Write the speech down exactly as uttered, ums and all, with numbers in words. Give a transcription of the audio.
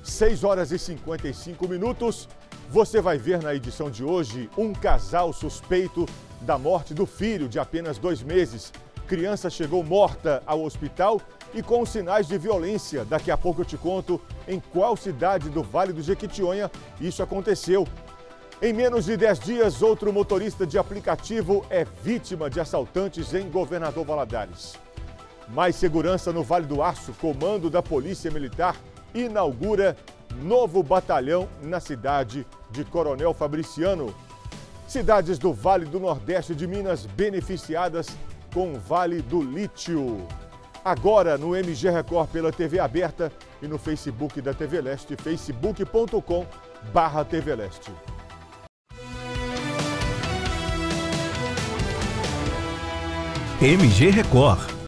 seis horas e cinquenta e cinco minutos. Você vai ver na edição de hoje um casal suspeito da morte do filho de apenas dois meses. Criança chegou morta ao hospital e com sinais de violência. Daqui a pouco eu te conto em qual cidade do Vale do Jequitinhonha isso aconteceu. Em menos de dez dias, outro motorista de aplicativo é vítima de assaltantes em Governador Valadares. Mais segurança no Vale do Aço. Comando da Polícia Militar inaugura novo batalhão na cidade de Coronel Fabriciano. Cidades do Vale do Nordeste de Minas beneficiadas com o Vale do Lítio. Agora no M G Record pela T V aberta e no Facebook da T V Leste, facebook ponto com barra T V Leste. M G Record.